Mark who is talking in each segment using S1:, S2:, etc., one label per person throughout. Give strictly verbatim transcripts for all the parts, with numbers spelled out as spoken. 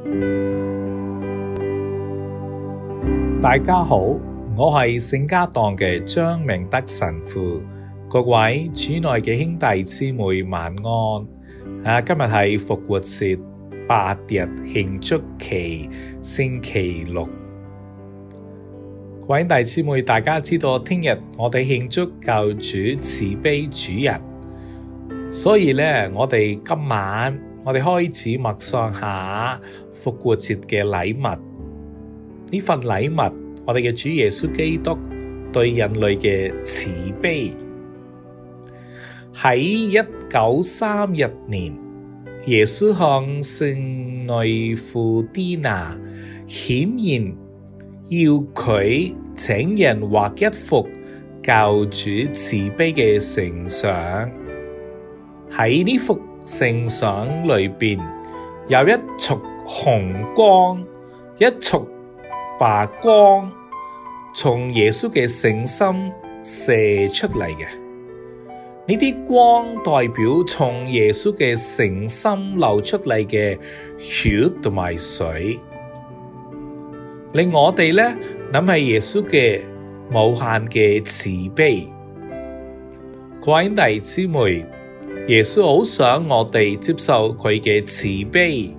S1: 大家好，我係聖家堂嘅張明德神父，各位主內嘅兄弟姊妹晚安。啊，今日係復活節八日慶祝期星期六，各位兄弟姊妹，大家知道聽日我哋慶祝救主慈悲主日，所以咧，我哋今晚我哋開始默想下復活節嘅禮物。呢份禮物，我哋嘅主耶穌基督對人類嘅慈悲。喺一九三一年，耶穌向聖女傅蒂娜顯現，要佢請人畫一幅救主慈悲嘅聖像。喺呢幅聖像裏邊，有一束紅光，一束白光從耶穌嘅聖心射出嚟嘅。呢啲光代表從耶穌嘅聖心流出嚟嘅血同埋水，令我哋咧諗起耶穌嘅無限嘅慈悲。各位兄弟姊妹，耶穌好想我哋接受佢嘅慈悲。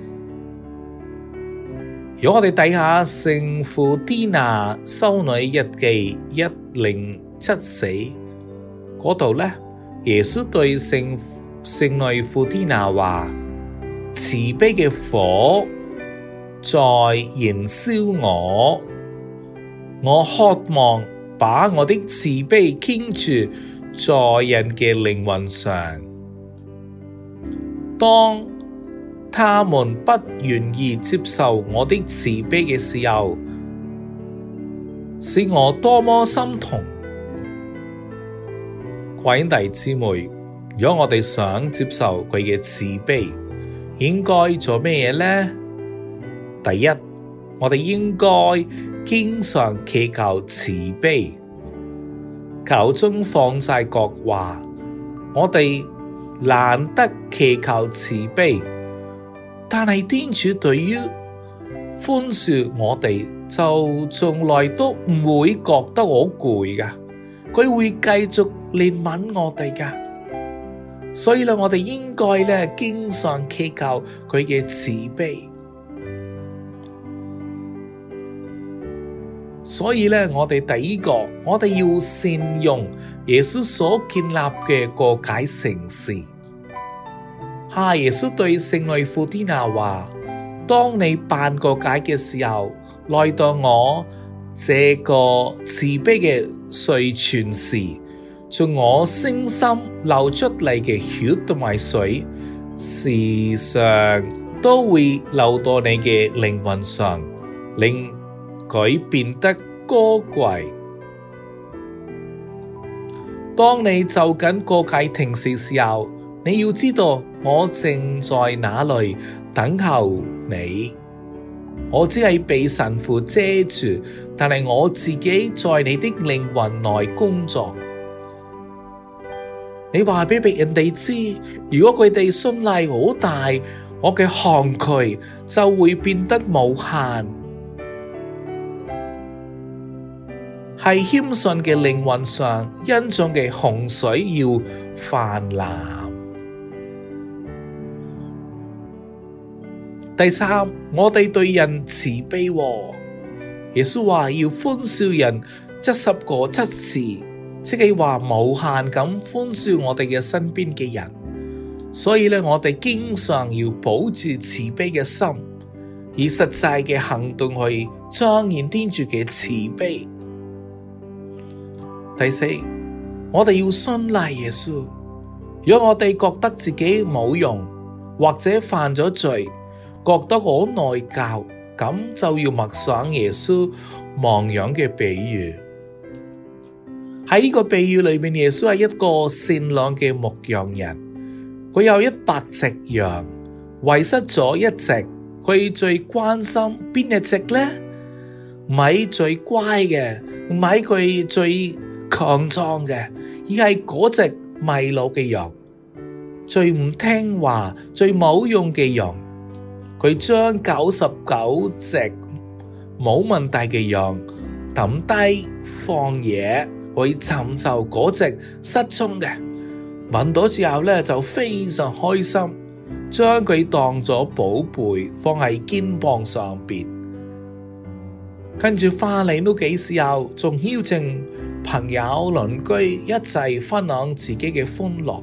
S1: 如果我哋睇下聖傅蒂娜修女日記一零七四嗰度咧，耶穌對聖聖女傅蒂娜話：慈悲嘅火在燃燒我，我渴望把我的慈悲傾注在人嘅靈魂上。當他們不願意接受我的慈悲嘅時候，使我多麼心痛。各位兄弟姊妹，如果我哋想接受佢嘅慈悲，應該做咩嘢呢？第一，我哋應該經常祈求慈悲。教宗方濟各話，我哋難得祈求慈悲，但係天主對於寬恕我哋就從來都唔會覺得好攰噶，佢會繼續憐憫我哋噶。所以咧，我哋應該咧經常祈求佢嘅慈悲。所以咧，我哋第一個，我哋要善用耶穌所建立嘅過解聖事。哈！耶穌對聖女傅蒂娜話：當你辦過解嘅時候，來到我這個慈悲嘅水泉時，從我聖心流出嚟嘅血同埋水，時常都會流到你嘅靈魂上，令佢變得高貴。當你就緊過解停時時候，你要知道我正在那裏等候你。我只係被神父遮住，但係我自己在你的靈魂內工作。你話俾別人哋知，如果佢哋信賴好大，我嘅抗拒就會變得無限。係謙遜嘅靈魂上，恩寵嘅洪水要泛濫。第三，我哋對人慈悲喎。耶穌話要寬恕人七十個七次，即係話無限咁寬恕我哋嘅身邊嘅人。所以咧，我哋經常要保持慈悲嘅心，以實際嘅行動去彰顯天主嘅慈悲。第四，我哋要信賴耶穌。如果我哋覺得自己冇用，或者犯咗罪，覺得好內疚，咁就要默想耶穌亡羊嘅比喻。喺呢個比喻裏面，耶穌係一個善良嘅牧羊人，佢有一百隻羊，遺失咗一隻，佢最關心邊一隻呢？唔係最乖嘅，唔係佢最強壯嘅，而係嗰隻迷路嘅羊，最唔聽話、最冇用嘅羊。佢佢將九十九隻冇問題嘅羊抌低荒野去尋找嗰隻失蹤嘅，揾到之後咧就非常開心，將佢當咗寶貝放喺肩膀上邊。跟住翻嚟屋企時候，仲邀請朋友鄰居一齊分享自己嘅歡樂。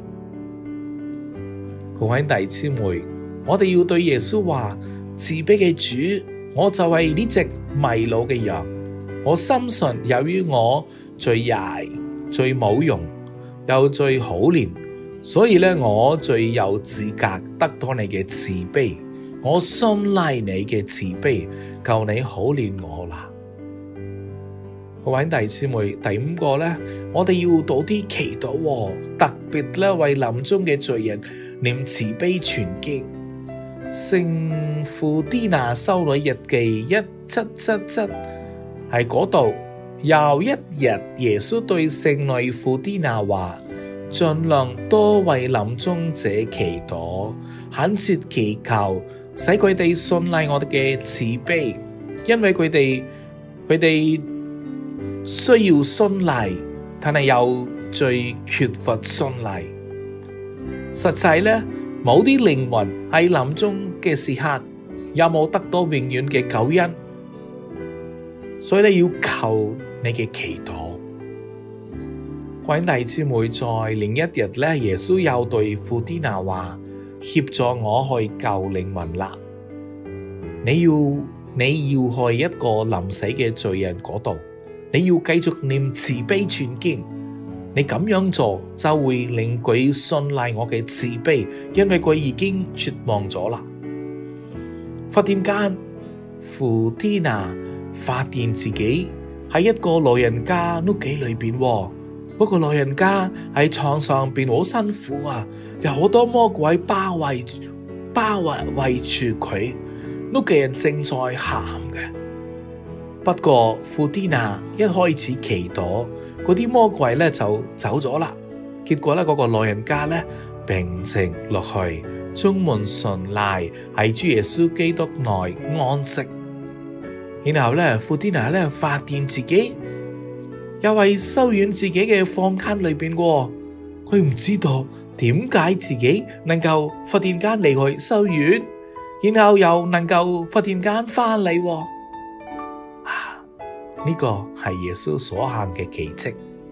S1: 各位弟兄姊妹，我哋要對耶穌話：慈悲嘅主，我就係呢隻迷路嘅羊。我深信由於我最曳、最冇用又最可憐，所以咧我最有資格得到你嘅慈悲。我信賴你嘅慈悲，求你可憐我啦。各位弟兄姊妹，第五個咧，我哋要多啲祈禱喎，特別咧為臨終嘅罪人念慈悲全經。聖傅蒂娜修女日記一七七七喺嗰度，有一日耶穌對聖女傅蒂娜話：盡量多為臨終者祈禱，懇切祈求，使佢哋信賴我哋嘅慈悲，因為佢哋佢哋需要信賴，但係又最缺乏信賴。實際咧，某啲靈魂喺臨終嘅時刻有冇得到永遠嘅救恩，所以你要求你嘅祈禱。各位弟兄姊妹，在另一日咧，耶穌又對傅蒂娜話：協助我去救靈魂啦！你要你要去一個臨死嘅罪人嗰度，你要繼續念慈悲全經。你咁樣做就會令佢信賴我嘅慈悲，因為佢已經絕望咗啦。忽然間，傅蒂娜發現自己喺一個老人家屋企裏邊，嗰、那個老人家喺床上邊好辛苦啊，有好多魔鬼包圍包圍圍住佢，屋企人正在喊嘅。不過傅蒂娜一開始祈禱，嗰啲魔鬼咧就走咗啦。結果咧，嗰個老人家咧病靜落去，充滿信賴喺主耶穌基督內安息。然後咧，傅蒂娜咧發現自己又係修院自己嘅房間裏邊喎，佢唔知道點解自己能夠忽然間離開修院，然後又能夠忽然間翻嚟喎。啊，呢個係耶穌所行嘅奇蹟。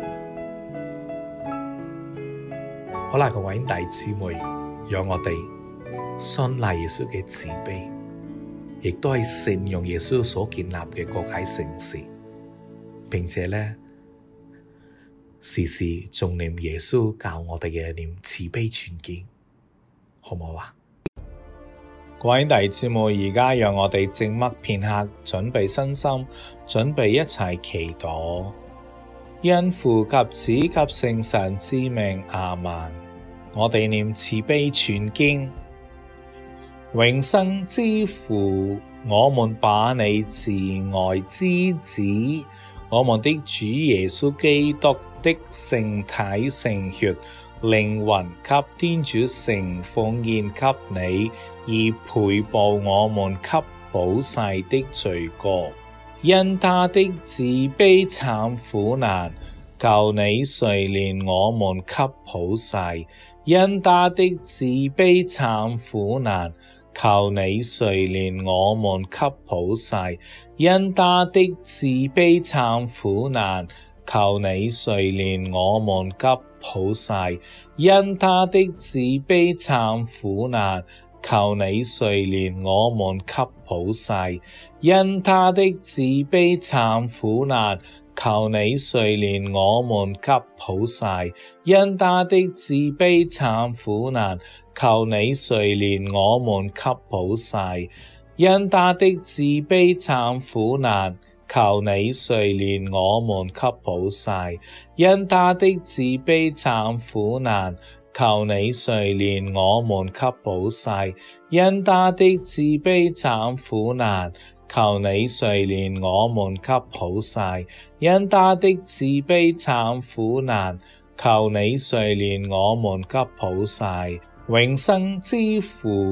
S1: 好啦，各位弟兄姊妹，讓我哋信賴耶穌嘅慈悲，亦都係善用耶穌所建立嘅各界城市，並且咧時時重念耶穌教我哋嘅念慈悲全經，好唔好啊？各位弟兄姊妹，而家讓我哋靜默片刻，準備身心，準備一齊祈禱。因父及子及聖神之名，阿們。我哋念慈悲全經。永生之父，我們把你慈愛之子，我們的主耶穌基督的聖體聖血靈魂給天主聖奉獻給你，而賠報我們給保世的罪過。因他的慈悲慘苦難，求你垂憐我們給保世。因他的慈悲慘苦難，求你垂憐我們給保世。因他的慈悲慘苦難，求你垂憐我們給保世。因他的慈悲慘苦難，求你垂憐我們給保世。因他的慈悲慘苦難，求你垂憐我們給保世。因他的慈悲慘苦難，求你垂憐我們給保世。因他的慈悲慘苦難，求你垂憐我們給保世。因他的慈悲慘苦難，求你垂憐我們給保世。因他的慈悲慘苦難，求你垂憐我們給保世。因他的慈悲慘苦難，求你垂憐我們給保世。永生之父，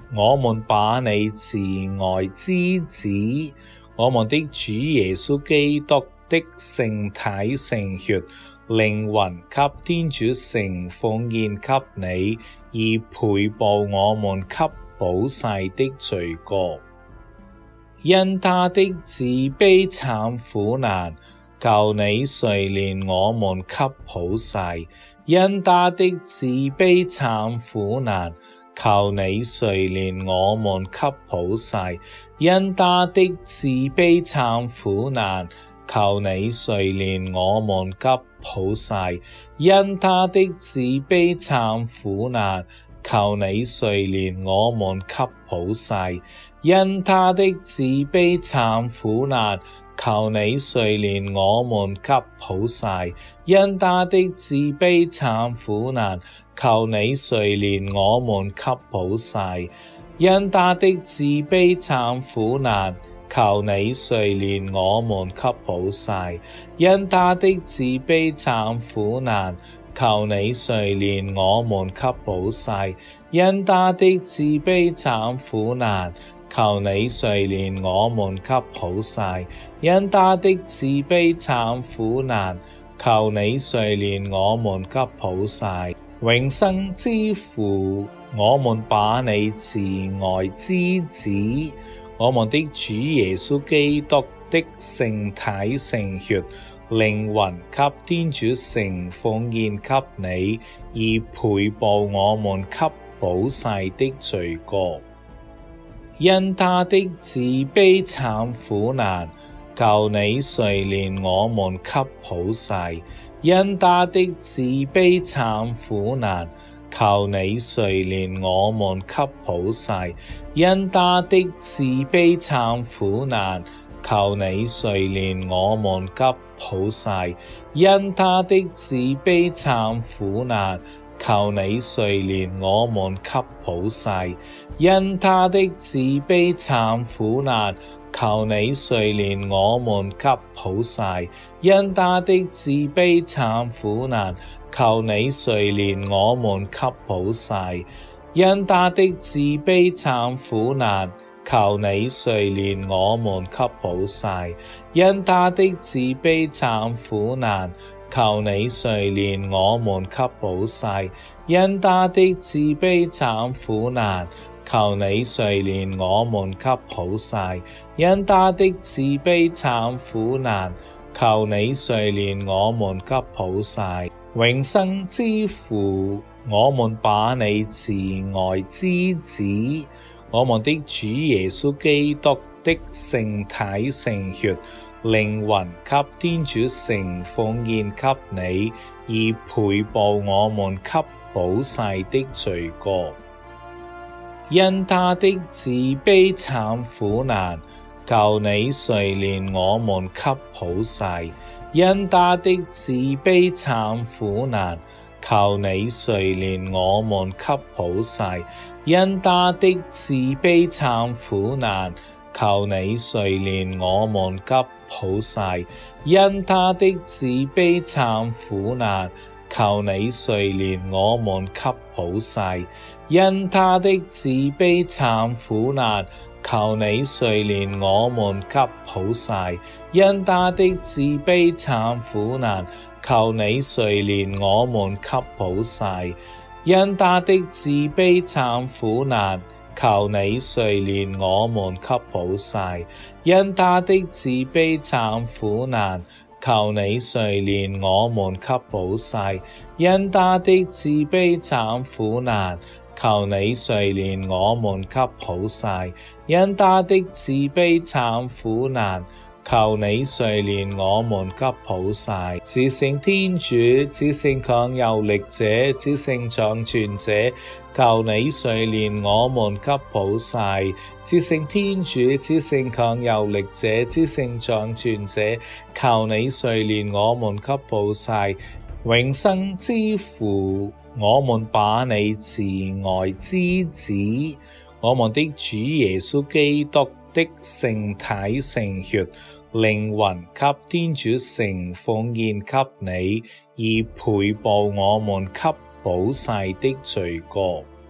S1: 我們把你慈愛之子，我們的主耶穌基督的聖體聖血，靈魂及天主聖奉獻給你，以賠補我們給保世的罪過。因他的慈悲慘苦難，求你垂憐我們給普世；因他的慈悲慘苦難，求你垂憐我們給普世；因他的慈悲慘苦難，求你垂憐我們給普世；因他的慈悲慘苦難，求你垂憐我們給普世；因他的慈悲慘苦難，求你垂憐我們給普世；因他的慈悲慘苦難，求你垂憐我們給普世；因他的慈悲慘苦難，求你垂憐我們給普世；因他的慈悲慘苦難，求你垂憐我們給普世；因他的慈悲慘苦難，求你垂憐我們給普世；因他的慈悲慘苦難，求你垂憐我們給普世。永生之父，我們把你慈愛之子，我們的主耶穌基督的聖體聖血，靈魂及天主聖奉獻給你，以賠補我們給保世的罪過。因他的慈悲慘苦難，求你垂憐我們給普世；因他的慈悲慘苦難，求你垂憐我們給普世；因他的慈悲慘苦難，求你垂憐我們給普世；因他的慈悲慘苦難，求你垂憐我們給普世；因他的慈悲慘苦難，求你垂憐我們給普世；因他的慈悲慘苦難，求你垂憐我們給普世；因他的慈悲慘苦難，求你垂憐我們給普世；因他的慈悲慘苦難，求你垂憐我們給普世；因他的慈悲慘苦難，求你垂憐我們給普世；因他的慈悲慘苦難，求你垂憐我們給普世。永生之父，我們把你慈愛之子，我們的主耶穌基督的聖體聖血，靈魂及天主聖奉獻給你，以賠補我們給保世的罪過。因他的慈悲慘苦難，求你垂憐我們給普世；因他的慈悲慘苦難，求你垂憐我們給普世；因他的慈悲慘苦難，求你垂憐我們給普世；因他的慈悲慘苦難，求你垂憐我們給普世；因他的慈悲慘苦難，求你垂憐我們給普世；因他的慈悲慘苦難，求你垂憐我們給普世；因他的慈悲慘苦難，求你垂憐我們給普世；因他的慈悲慘苦難，求你垂憐我們給普世；因他的慈悲慘苦難，求你垂憐我們給普世；因他的慈悲慘苦難，求你垂憐我們給普世。至聖天主，至聖強有力者，至聖掌權者，求你垂憐我們給普世。至聖天主，至聖強有力者，至聖掌權者，求你垂憐我們給普世。永生之父，我們把你慈愛之子，我們的主耶穌基督的聖體聖血，靈魂及天主聖奉獻給你，以賠補我們給保世的罪過。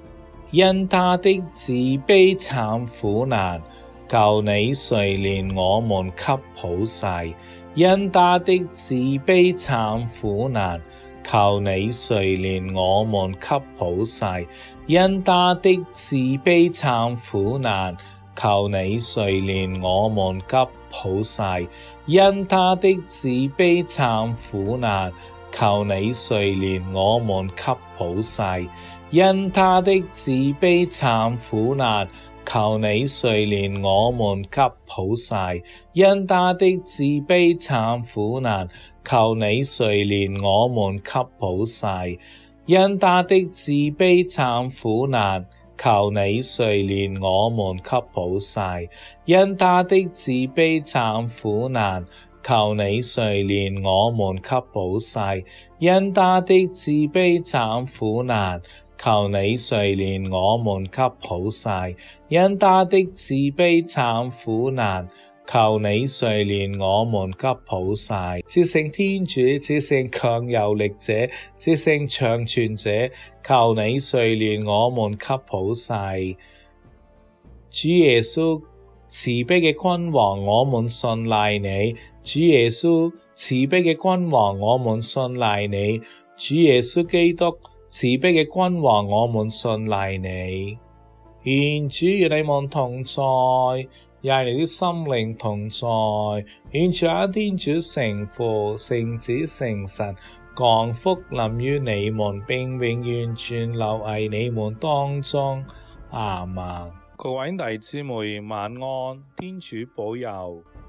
S1: 因他的自卑慘苦難，求你垂憐我們給普世。因他的自卑慘苦難，求你垂憐我們給普世。因他的自卑慘苦難，求你垂憐我們給普世。因他的自卑慘苦難，求你垂憐我們給普世。因他的自卑慘苦難，求你垂憐我們給普世。因他的自卑慘苦難，求你垂憐我們給普世。因他的自卑慘苦難，求你垂憐我們給普世。因他的自卑慘苦難，求你垂憐我們給普世。因他的自卑慘苦難，求你垂憐我們給普世。因他的自卑慘苦難，求你垂憐我們給普世。至聖天主，至聖強有力者，至聖長存者，求你垂憐我們給普世。主耶穌，慈悲嘅君王，我們信賴你。主耶穌，慈悲嘅君王，我們信賴你。主耶穌基督，慈悲嘅君王，我們信賴你。願主與你們同在，也與你的心靈同在。願主阿天主聖父、聖子、聖神降福臨於你們，並永遠存留喺你們當中。阿們。各位弟姊妹晚安，天主保佑。